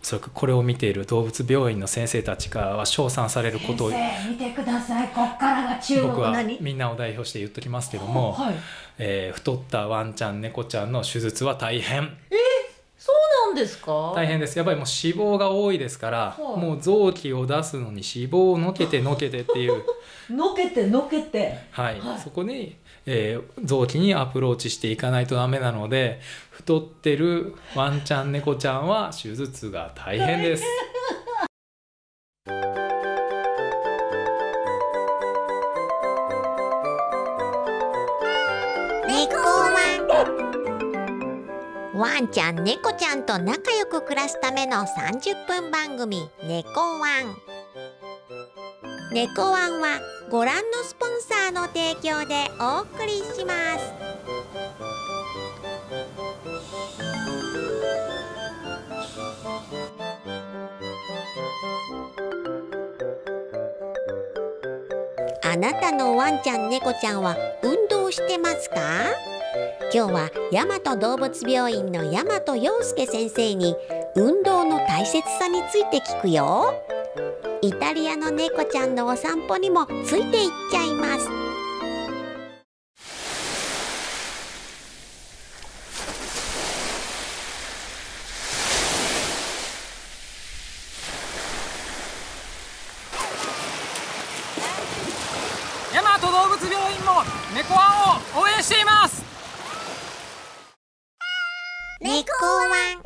おそらくこれを見ている動物病院の先生たちからは称賛されることを、 先生見てください、こっからが注目。 僕は何？ みんなを代表して言っときますけども、 はい、 太ったワンちゃん猫ちゃんの手術は大変。 そうなんですか？ 大変です。やっぱりもう脂肪が多いですから、 はい、 もう臓器を出すのに脂肪をのけてのけてっていうのけてのけて、 はい、 はい、 そこに、臓器にアプローチしていかないとダメなので、太ってるワンちゃん猫ちゃんは手術が大変です。 ワンちゃん猫ちゃんと仲良く暮らすための30分番組猫ワン。猫ワンはご覧のスポンサーの提供でお送りします。あなたのワンちゃん猫ちゃんは運動してますか？今日は大和動物病院の大和陽介先生に運動の大切さについて聞くよ。イタリアの猫ちゃんのお散歩にもついていっちゃいます。 大和動物病院も猫ワンを応援しています。 猫ワ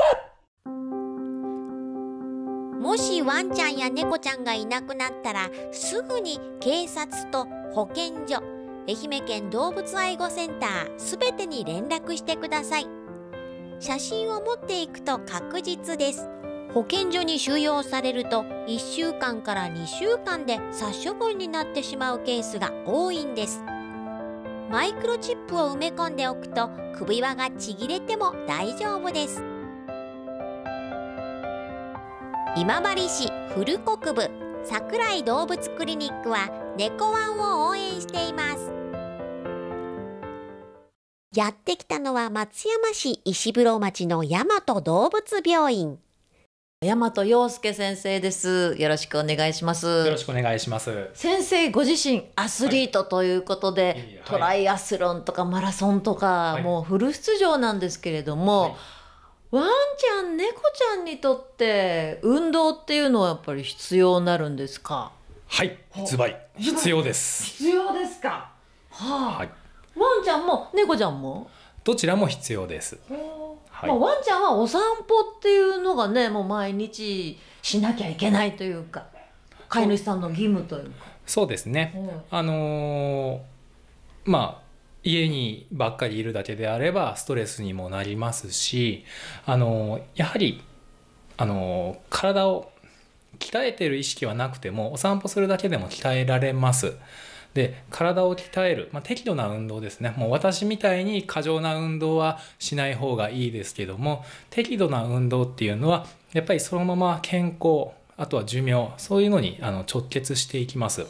ン。もしワンちゃんや猫ちゃんがいなくなったら、すぐに警察と保健所、愛媛県動物愛護センターすべてに連絡してください。写真を持っていくと確実です。保健所に収容されると1週間から2週間で殺処分になってしまうケースが多いんです。マイクロチップを埋め込んでおくと首輪がちぎれても大丈夫です。今治市古国部桜井動物クリニックは猫ワンを応援しています。やってきたのは松山市石風町の大和動物病院。 大和陽介先生です。よろしくお願いします。 よろしくお願いします。 先生ご自身アスリートということで、はい、トライアスロンとかマラソンとか、はい、もうフル出場なんですけれども、はい、ワンちゃん猫ちゃんにとって運動っていうのはやっぱり必要になるんですか？ はい、ズバリ必要です。 必要ですか？はあ、 はい、 ワンちゃんも猫ちゃんもどちらも必要です。 はい、ワンちゃんはお散歩っていうのがね、もう毎日しなきゃいけないというか、飼い主さんの義務というか。 そうですね、まあ家にばっかりいるだけであればストレスにもなりますし、やはり体を鍛えている意識はなくてもお散歩するだけでも鍛えられます。で、体を鍛える、適度な運動ですね。もう私みたいに過剰な運動はしない方がいいですけども、適度な運動っていうのはやっぱりそのまま健康、あとは寿命、そういうのに直結していきます。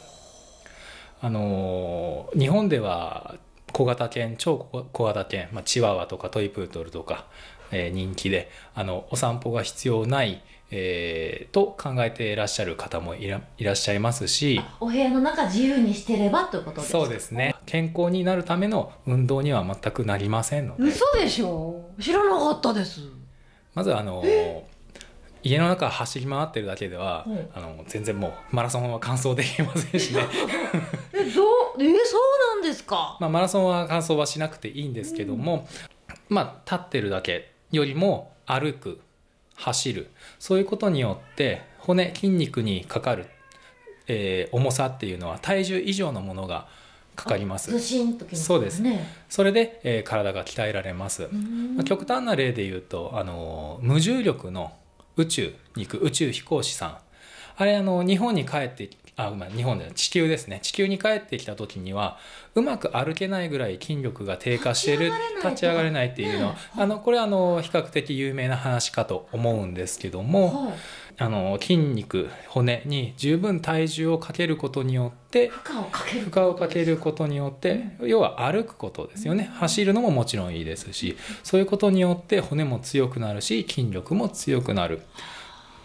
日本では小型犬、超小型犬、チワワとかトイプードルとか、人気でお散歩が必要ない、と考えていらっしゃる方もいらっしゃいますし、 お部屋の中自由にしてればということですか？ そうですね。健康になるための運動には全くなりませんので。 嘘でしょ？知らなかったです。 まず家の中走り回ってるだけでは、全然もうマラソンは完走できませんしね。 そうなんですか？ マラソンは完走はしなくていいんですけども、立ってるだけよりも歩く、走る、そういうことによって骨、筋肉にかかる、重さっていうのは体重以上のものがかかります。 ずしんときますね。 そうです。それで、体が鍛えられます。極端な例で言うと無重力の宇宙に行く宇宙飛行士さん、あれ日本に帰って日本で地球ですね、地球に帰ってきた時にはうまく歩けないぐらい筋力が低下している、立ち上がれないっていうのは、これは比較的有名な話かと思うんですけども、筋肉、骨に十分体重をかけることによって、負荷をかけることによって、要は歩くことですよね。走るのももちろんいいですし、そういうことによって骨も強くなるし筋力も強くなる。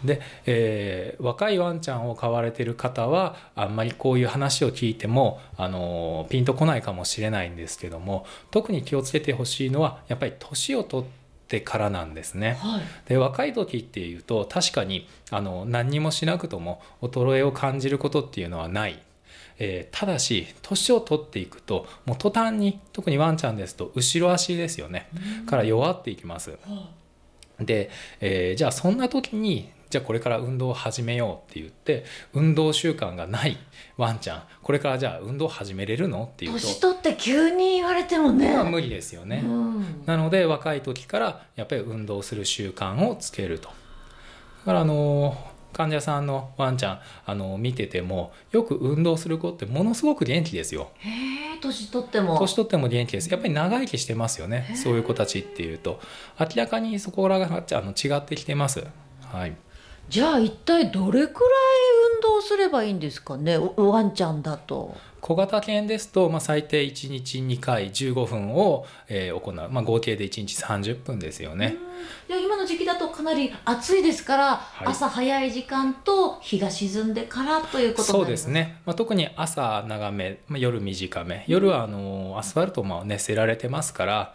で、若いワンちゃんを飼われてる方はあんまりこういう話を聞いてもピンとこないかもしれないんですけども、特に気をつけてほしいのはやっぱり年を取ってからなんですね。 はい、 で若い時っていうと確かに何にもしなくとも衰えを感じることっていうのはない。ただし年を取っていくともう途端に、特にワンちゃんですと後ろ足ですよね、から弱っていきます。で、じゃあそんな時にじゃあこれから運動を始めようって言って運動習慣がないワンちゃん、これからじゃあ運動始めれるのっていうと年取って急に言われてもね、 無理ですよね。なので若い時からやっぱり運動する習慣をつけると。だから患者さんのワンちゃん見ててもよく運動する子ってものすごく元気ですよ。 へえ、年取っても元気です。やっぱり長生きしてますよね、そういう子たちっていうと。明らかにそこらが違ってきてます。はい、 じゃあ一体どれくらい運動すればいいんですかね、ワンちゃんだと。 小型犬ですと、最低1日2回15分を、行う、合計で1日30分ですよね。 今の時期だとかなり暑いですから、 はい、 朝早い時間と日が沈んでからということになります。 そうですね、特に朝長め、夜短め。夜はアスファルトも熱せられてますから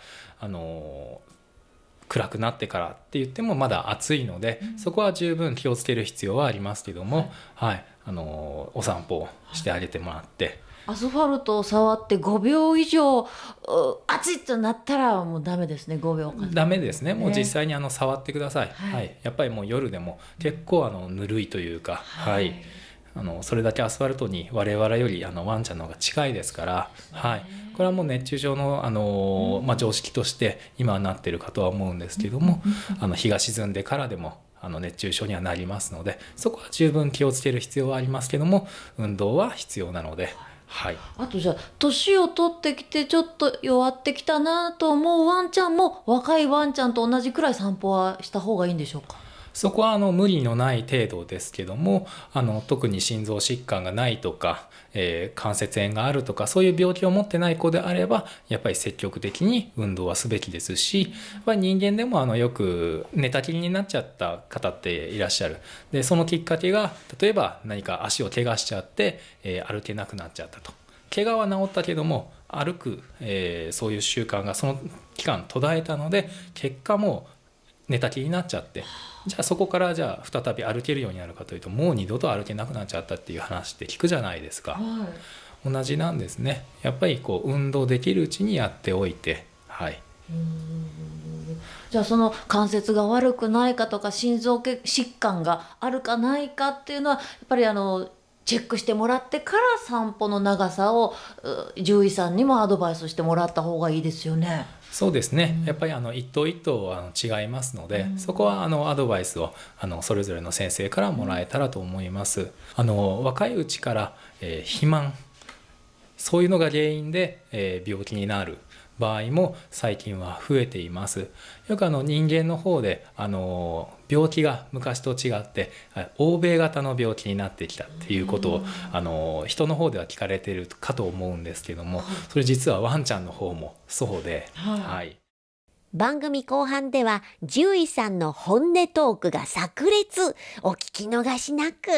暗くなってからって言ってもまだ暑いので、そこは十分気をつける必要はありますけども、はいお散歩をしてあげてもらって、 アスファルトを触って5秒以上暑いとなったらもうダメですね。5秒間ダメですね。もう実際に触ってください。はい、やっぱりもう夜でも結構ぬるいというか、はい、それだけアスファルトに我々よりワンちゃんの方が近いですから、はい、これはもう熱中症の、常識として今はなってるかとは思うんですけども、日が沈んでからでも熱中症にはなりますので、そこは十分気をつける必要はありますけども、運動は必要なので。はい、 あとじゃあ年を取ってきてちょっと弱ってきたなと思うワンちゃんも若いワンちゃんと同じくらい散歩はした方がいいんでしょうか。 そこは無理のない程度ですけども、特に心臓疾患がないとか、関節炎があるとかそういう病気を持ってない子であればやっぱり積極的に運動はすべきですし、やっぱり人間でもよく寝たきりになっちゃった方っていらっしゃる。でそのきっかけが例えば何か足を怪我しちゃって、歩けなくなっちゃったと。怪我は治ったけども歩く、そういう習慣がその期間途絶えたので、結果もう寝たきりになっちゃって、じゃあそこからじゃあ再び歩けるようになるかというと、もう二度と歩けなくなっちゃったっていう話って聞くじゃないですか。同じなんですね。やっぱり運動できるうちにやっておいて、はい。 じゃあその関節が悪くないかとか心臓疾患があるかないかっていうのはやっぱりチェックしてもらってから散歩の長さを獣医さんにもアドバイスしてもらった方がいいですよね。 そうですね、やっぱり一頭一頭違いますので、そこはアドバイスをそれぞれの先生からもらえたらと思います。若いうちから、肥満、そういうのが原因で、病気になる場合も最近は増えています。よく人間の方で病気が昔と違って欧米型の病気になってきたっていうことを人の方では聞かれているかと思うんですけども、それ実はワンちゃんの方もそうで、はい、 番組後半では獣医さんの本音トークが炸裂。お聞き逃しなく。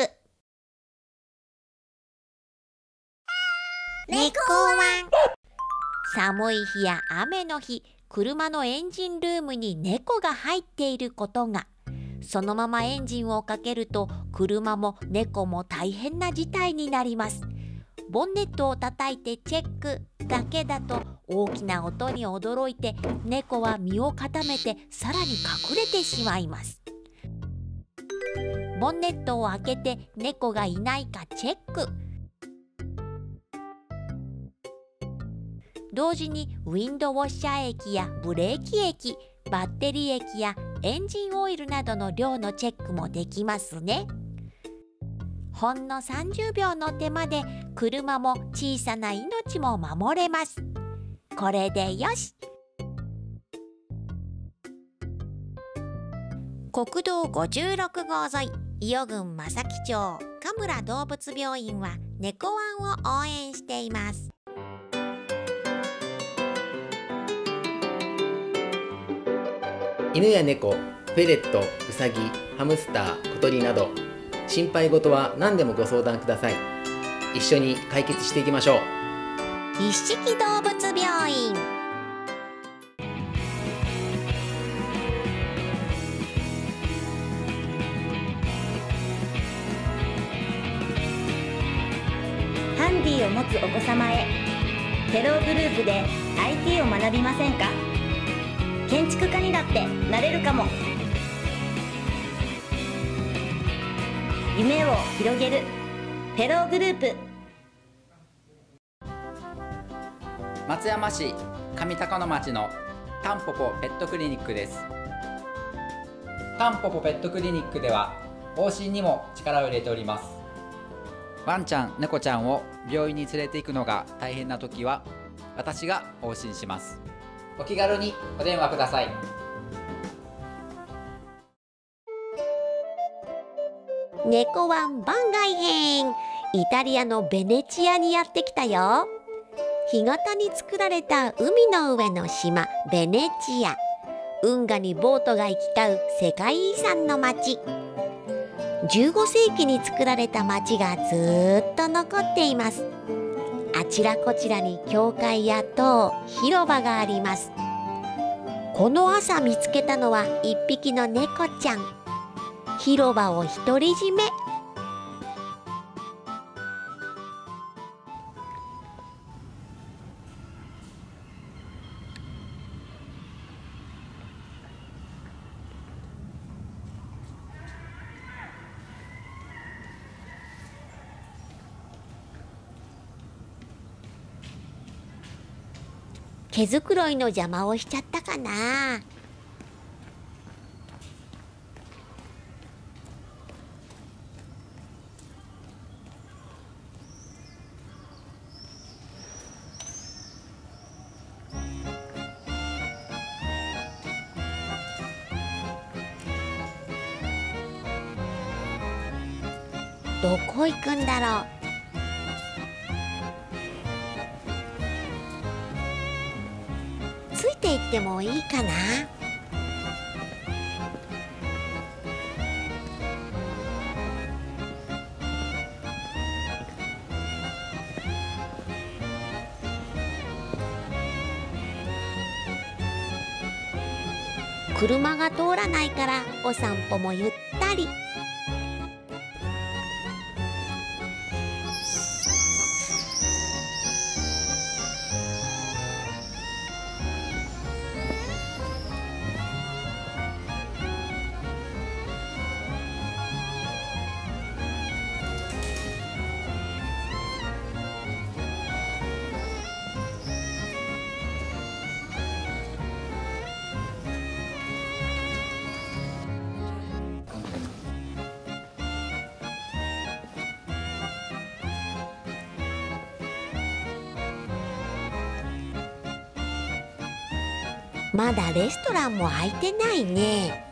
猫ワン。寒い日や雨の日、車のエンジンルームに猫が入っていることが。そのままエンジンをかけると車も猫も大変な事態になります。ボンネットを叩いてチェックだけだと大きな音に驚いて猫は身を固めてさらに隠れてしまいます。ボンネットを開けて猫がいないかチェック。同時にウィンドウォッシャー液やブレーキ液、バッテリー液やエンジンオイルなどの量のチェックもできますね。ほんの30秒の手間で車も小さな命も守れます。これでよし。国道56号沿い、伊予郡正木町神村動物病院は猫ワンを応援しています。 犬や猫、 フェレット、ウサギ、ハムスター、小鳥など心配事は何でもご相談ください。一緒に解決していきましょう。 一色動物病院。 ハンディを持つお子様へ、テログループで IT を学びませんか？建築家にだってなれるかも。夢を広げるテログループ。 松山市上高野町のタンポポペットクリニックです。タンポポペットクリニックでは往診にも力を入れております。ワンちゃん、猫ちゃんを病院に連れて行くのが大変な時は私が往診します。お気軽にお電話ください。 猫ワン番外編。イタリアのベネチアにやってきたよ。干潟に作られた海の上の島ベネチア。運河にボートが行き交う世界遺産の町。15世紀に作られた町がずっと残っています。あちらこちらに教会や塔、広場があります。この朝見つけたのは一匹の猫ちゃん。広場を独り占め。毛づくろいの邪魔をしちゃったかな。どこ行くんだろう。ついて行ってもいいかな。車が通らないからお散歩もゆったり。まだレストランも開いてないね。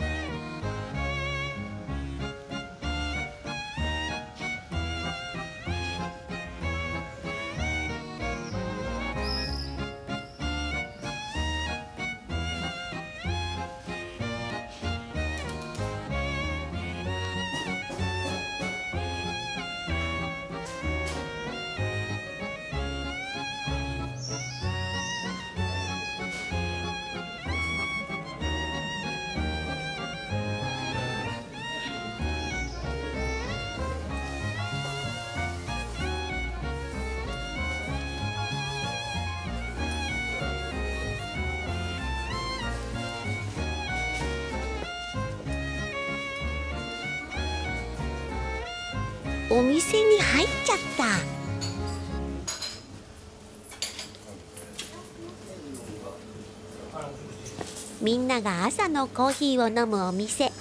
お店に入っちゃった。みんなが朝のコーヒーを飲むお店。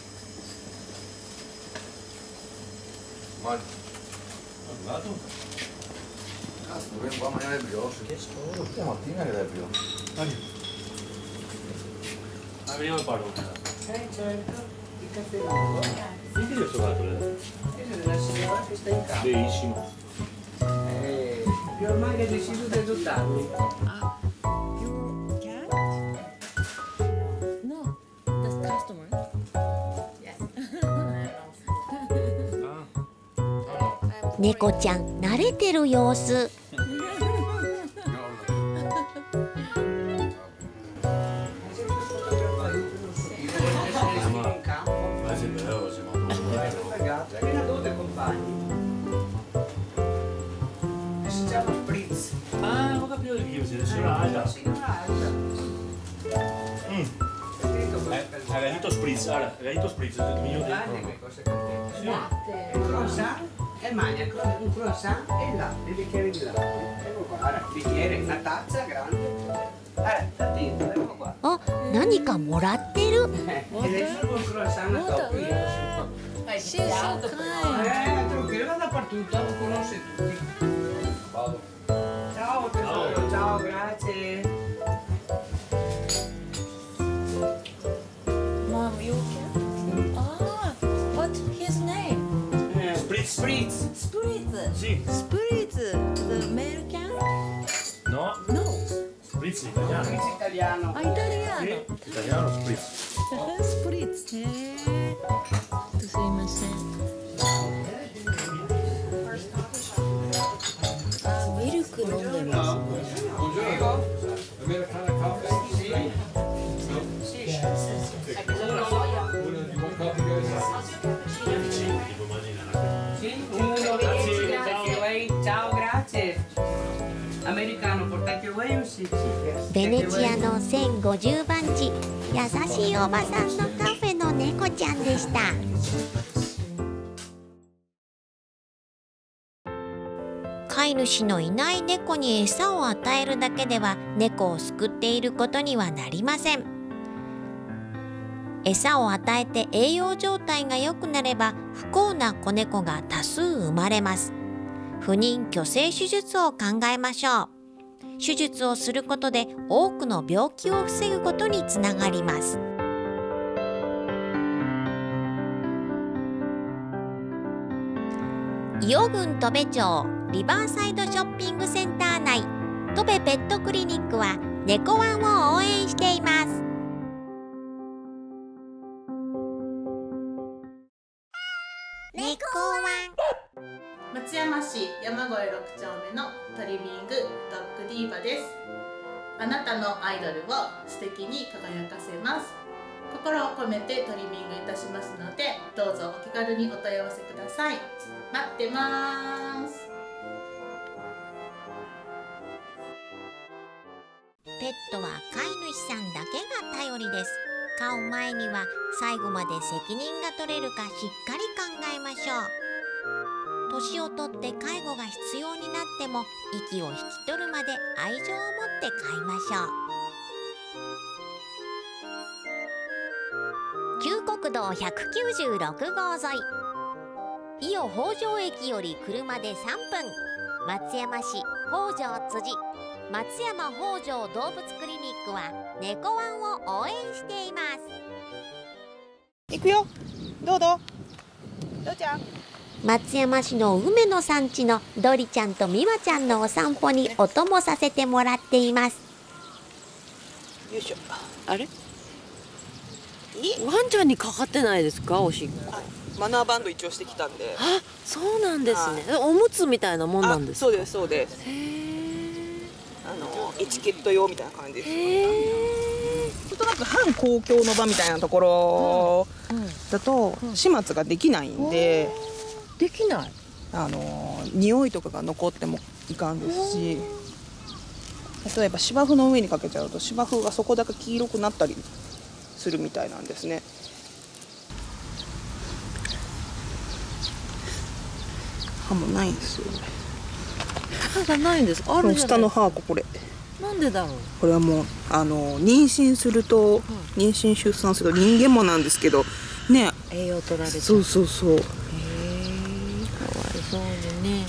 No, the customer. 猫ちゃん慣れてる様子。 Granito spritz, allora, granito spritz, croissant e maniaco, un croissant e latte, il bicchiere di latte. Ecco qua, guarda, bicchiere, una tazza grande. Attento, ecco qua. あ、何かもらってる。 Ed è solo un croissant a top. Tranquillo, va dappertutto, lo conosce tutti. Ciao tesoro, ciao, grazie. Mom, you okay? Ah, what's his name? spritz. Spritz. Spritz. Sì. Spritz. The milk can? No, No. spritz italiano. Spritz italiano. Ah, italiano. Sì, italiano spritz. Spritz. すいません。あ、ミルク飲んでますね。 Ciao, grazie. Americano, portate away un sì. ベネチアの1050番地、優しいおばさんのカフェの猫ちゃんでした。飼い主のいない猫に餌を与えるだけでは猫を救っていることにはなりません。餌を与えて栄養状態が良くなれば不幸な子猫が多数生まれます。不妊去勢手術を考えましょう。手術をすることで多くの病気を防ぐことにつながります。伊予郡戸部町リバーサイドショッピングセンター内、戸部ペットクリニックは猫ワンを応援しています。猫ワン。 松山市山越6丁目のトリミングドッグディーバです。あなたのアイドルを素敵に輝かせます。心を込めてトリミングいたしますので、どうぞお気軽にお問い合わせください。待ってます。 ペットは飼い主さんだけが頼りです。飼う前には最後まで責任が取れるかしっかり考えましょう。年をとって介護が必要になっても息を引き取るまで愛情を持って飼いましょう。旧国道196号沿い、伊予北条駅より車で3分、松山市北条辻松山北条動物クリニックは猫ワンを応援しています。 行くよ。どうちゃん。 松山市の梅の産地のドリちゃんとミワちゃんのお散歩にお供させてもらっています。 よいしょ。あれ？ ワンちゃんにかかってないですか、おしっこ。 マナーバンド一応してきたんで。 あ、そうなんですね。おむつみたいなもんなんですか。 そうですそうです。へえ。エチケット用みたいな感じです。なんとなく反公共の場みたいなところだと始末ができないんで。 できない。 匂いとかが残ってもいかんですし、例えば芝生の上にかけちゃうと芝生がそこだけ黄色くなったりするみたいなんですね。歯もないんですよ。 歯がないんです。あるじゃない。 下の歯これ。 なんでだろう。 これはもう妊娠すると、妊娠出産すると人間もなんですけどね。 栄養取られて。 そうそうそう。 そうね。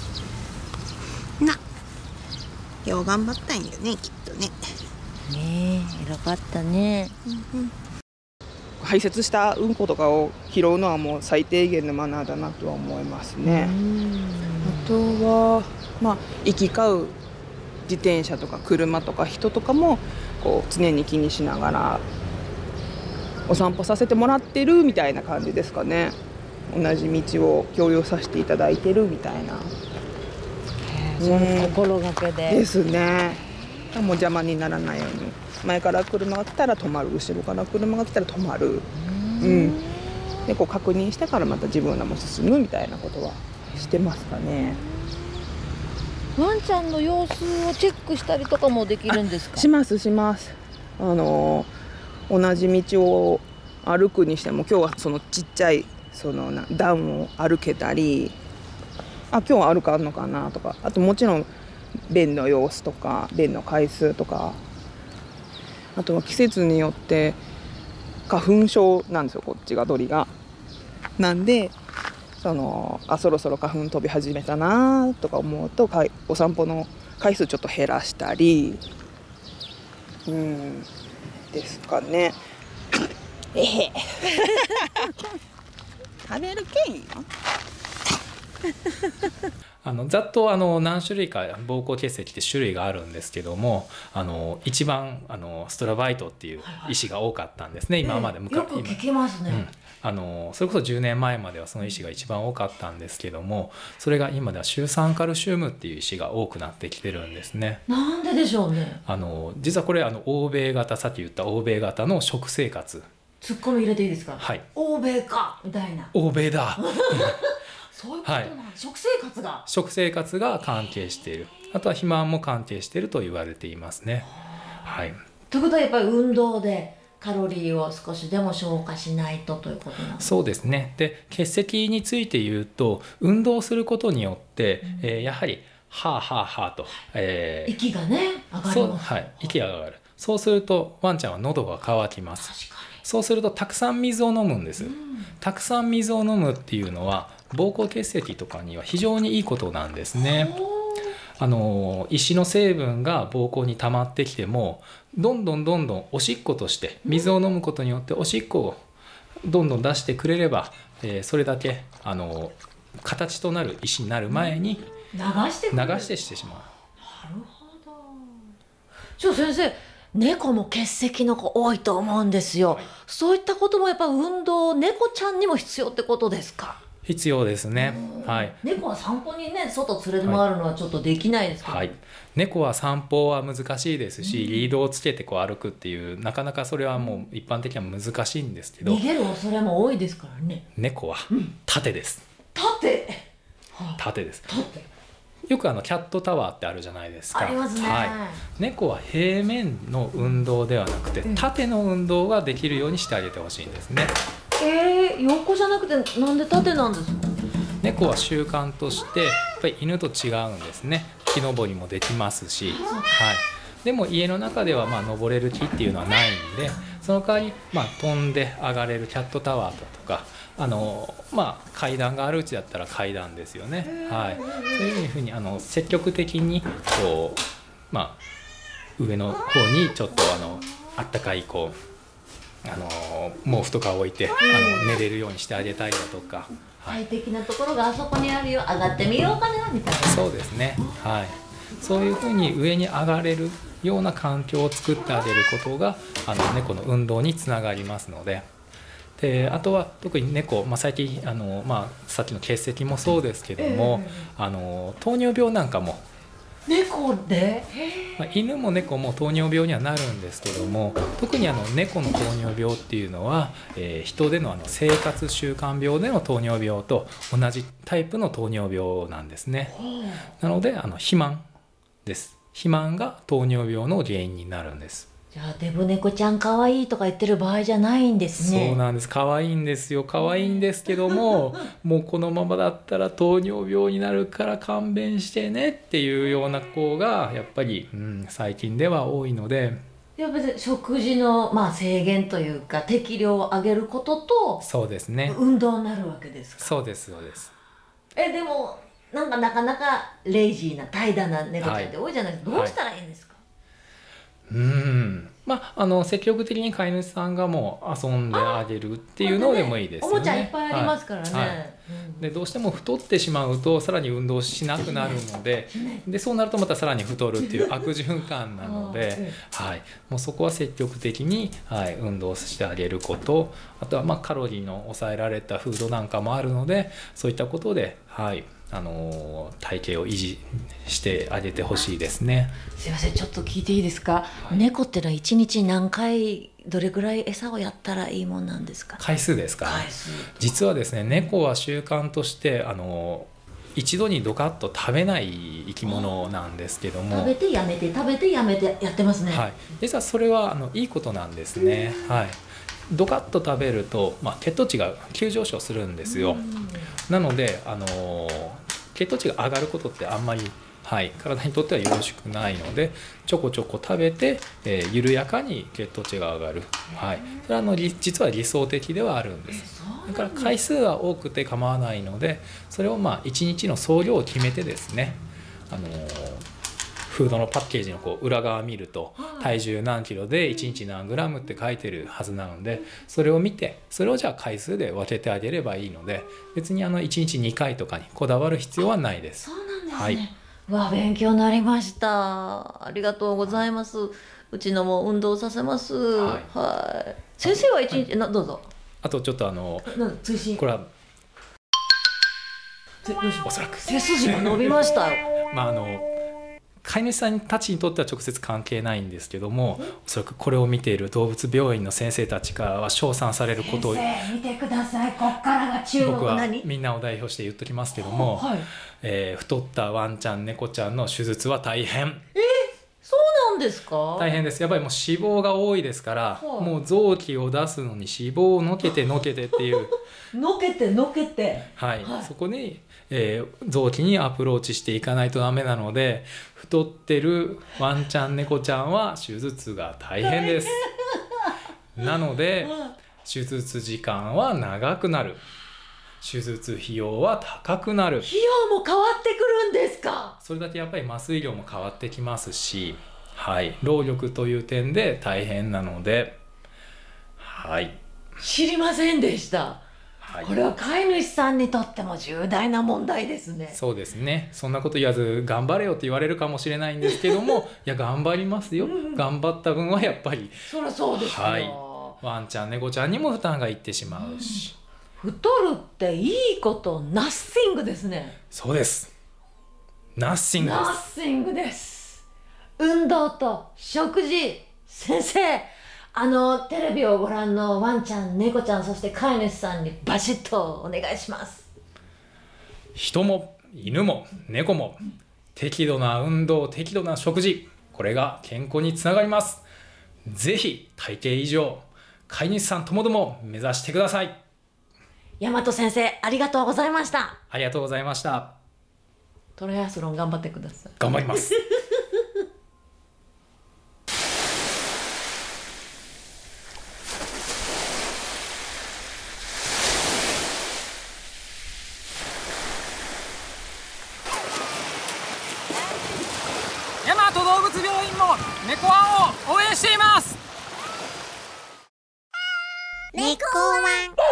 よう頑張ったんよね、きっとね。 ねえ、偉かったね。 排泄したうんことかを拾うのはもう最低限のマナーだなとは思いますね。あとは行き交う自転車とか車とか人とかもこう常に気にしながらお散歩させてもらってるみたいな感じですかね。 同じ道を共有させていただいてるみたいな、 そういう心がけでですね。もう邪魔にならないように、前から車が来たら止まる、後ろから車が来たら止まる、でこう確認してからまた自分らも進むみたいなことはしてますかね。 ワンちゃんの様子をチェックしたりとかもできるんですか？ しますします。同じ道を歩くにしても、今日はそのちっちゃいその段を歩けたり、今日は歩かんのかなとか、あともちろん便の様子とか便の回数とか、あとは季節によって花粉症なんですよ、こっちが鳥が。なんでそろそろ花粉飛び始めたなとか思うと、お散歩の回数ちょっと減らしたりですかね。食べるけんよ。 ざっと何種類か膀胱結石って種類があるんですけども、一番ストラバイトっていう石が多かったんですね、今まで。 よく聞きますね。 それこそ10年前まではその石が一番多かったんですけども、それが今ではシュウ酸カルシウムっていう石が多くなってきてるんですね。 なんででしょうね。 実はこれ欧米型、さっき言った欧米型の食生活。 ツッコミ入れていいですか？ はい。 欧米かみたいな。 欧米だ。 そういうことなん、食生活が関係している。あとは肥満も関係していると言われていますね。はい。 ということはやっぱり運動でカロリーを少しでも消化しないとということなんですか？ そうですね。で、結石について言うと、運動することによって、やはりはあはあはあと、 息がね上がります。 はい、息が上がる。そうするとワンちゃんは喉が渇きます。 確かに。 そうするとたくさん水を飲むんです。たくさん水を飲むっていうのは膀胱結石とかには非常にいいことなんですね。石の成分が膀胱に溜まってきても、どんどんおしっことして水を飲むことによっておしっこをどんどん出してくれれば、それだけ形となる石になる前に流してしまう。 なるほど。先生、猫も結石の子多いと思うんですよ。そういったこともやっぱ運動、猫ちゃんにも必要ってことですか？ 必要ですね。はい。 猫は散歩にね、外連れて回るのはちょっとできないですけど、 はい、猫は散歩は難しいですし、リードをつけてこう歩くっていう、なかなかそれはもう一般的には難しいんですけど、 逃げる恐れも多いですからね。 猫は縦です。縦です。よくキャットタワーってあるじゃないですか。 ありますね。 はい、猫は平面の運動ではなくて、縦の運動ができるようにしてあげてほしいんですね。 横じゃなくてなんで縦なんですか？ 猫は習慣としてやっぱり犬と違うんですね。木登りもできますし、はい、でも家の中では登れる木っていうのはないんで、その代わり飛んで上がれるキャットタワーだとか、階段があるうちだったら階段ですよね。はい、そういうふうに積極的にこう、上の方にちょっとあったかいこう毛布とか置いて寝れるようにしてあげたりだとか、 快適なところがあそこにあるよ、上がってみようかなみたいな。 そうですね。はい、そういうふうに上に上がれるような環境を作ってあげることが猫の運動につながりますので。で、あとは特に猫、最近さっきの結石もそうですけども、糖尿病なんかも猫で、 犬も猫も糖尿病にはなるんですけども、特に猫の糖尿病っていうのは、人での生活習慣病での糖尿病と同じタイプの糖尿病なんですね。なので肥満です。肥満が糖尿病の原因になるんです。 じゃあデブ猫ちゃんかわいいとか言ってる場合じゃないんですね。 そうなんです。かわいいんですよ。かわいいんですけども、もうこのままだったら糖尿病になるから勘弁してねっていうような子がやっぱり、最近では多いので。 いや別に食事の制限というか適量を上げることと、 そうですね、 運動になるわけですか？ そうです、そうです。 でもなかなかレイジーな怠惰な猫ちゃんって多いじゃないですか。どうしたらいいんですか？ 積極的に飼い主さんがもう遊んであげるっていうのでもいいですよね。 おもちゃいっぱいありますからね。 でどうしても太ってしまうとさらに運動しなくなるので、そうなるとまたさらに太るっていう悪循環なので、もうそこは積極的に、運動してあげること、あとはカロリーの抑えられたフードなんかもあるので、そういったことで、体型を維持してあげてほしいですね。 すいません、ちょっと聞いていいですか。猫ってのは1日何回どれぐらい餌をやったらいいもんなんですか。 回数ですか。実はですね、猫は習慣として一度にドカッと食べない生き物なんですけども、 食べてやめて食べてやめてやってますね。 実はそれはいいことなんですね。ドカッと食べると、血糖値が急上昇するんですよ。なので血糖値が上がることってあんまり、体にとってはよろしくないので、ちょこちょこ食べて、緩やかに血糖値が上がる、それは実は理想的ではあるんです。だから回数は多くて構わないので、それを1日の総量を決めてですね、フードのパッケージの裏側を見ると体重何キロで1日何グラムって書いてるはずなので、それを見てそれをじゃあ回数で分けてあげればいいので、別に1日2回とかにこだわる必要はないです。 そうなんですね。勉強になりました。ありがとうございます。うちのも運動させます。先生は1日、どうぞ。 あとちょっと追伸これはおそらく背筋が伸びましたよ。 飼い主さんたちにとっては直接関係ないんですけども、おそらくこれを見ている動物病院の先生たちからは称賛されることを、 先生見てください、こっからが注目。 僕はみんなを代表して言っときますけども、太ったワンちゃん猫ちゃんの手術は大変。 そうなんですか。 大変です。やっぱりもう脂肪が多いですから、もう臓器を出すのに脂肪をのけてのけてっていうのけてのけて、 そこに臓器にアプローチしていかないとダメなので、太ってるワンちゃん猫ちゃんは手術が大変です。なので手術時間は長くなる、手術費用は高くなる。 費用も変わってくるんですか。 それだけやっぱり麻酔量も変わってきますし、労力という点で大変なので、 知りませんでした。これは飼い主さんにとっても重大な問題ですね。 そうですね。そんなこと言わず頑張れよって言われるかもしれないんですけどもいや頑張りますよ、頑張った分はやっぱりそりゃそうですよ、 ワンちゃん猫ちゃんにも負担がいってしまうし、 太るっていいことナッシングですね。 そうです、ナッシングです。 ナッシングです。運動と食事、先生テレビをご覧のワンちゃん猫ちゃん、そして飼い主さんにバシッとお願いします。 人も犬も猫も適度な運動、適度な食事、これが健康につながります。ぜひ体型以上飼い主さんともども目指してください。 大和先生、ありがとうございました。 ありがとうございました。 トライアスロン頑張ってください。 頑張ります大和動物病院も猫ワンを応援しています。 猫ワン。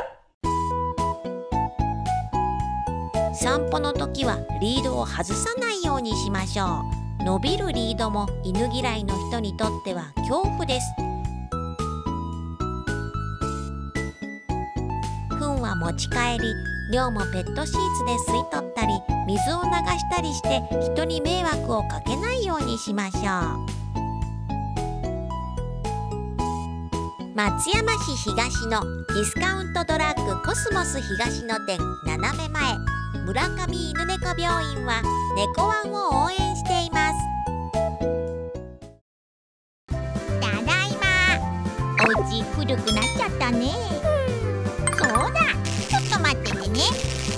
散歩の時はリードを外さないようにしましょう。伸びるリードも犬嫌いの人にとっては恐怖です。糞は持ち帰り、尿もペットシーツで吸い取ったり水を流したりして人に迷惑をかけないようにしましょう。松山市東のディスカウントドラッグコスモス東野店斜め前、村上犬猫病院は猫ワンを応援しています。ただいま。お家古くなっちゃったね。そうだ、ちょっと待っててね。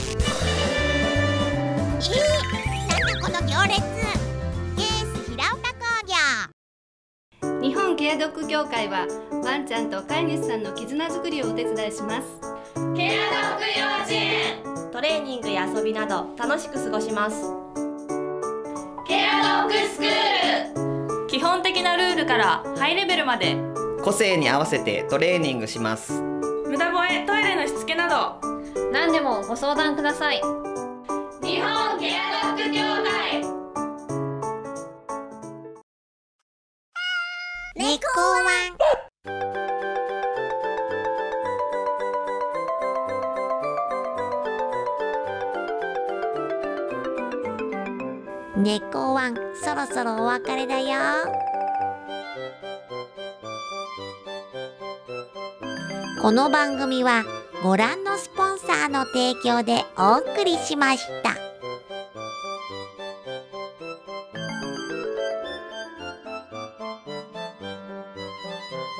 なんだこの行列。ケース平岡工業。 日本ケアドッグ協会はワンちゃんと飼い主さんの絆づくりをお手伝いします。 ケアドッグ幼稚園、トレーニングや遊びなど楽しく過ごします。ケアドッグスクール、寄基本的なルールからハイレベルまで個性に合わせてトレーニングします。 無駄吠え、トイレのしつけなど何でもご相談ください。 日本ケアドッグ協会。 猫ワン。猫ワン、そろそろお別れだよ。この番組はご覧のスポンサーの提供でお送りしました。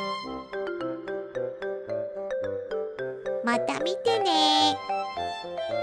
また見てね。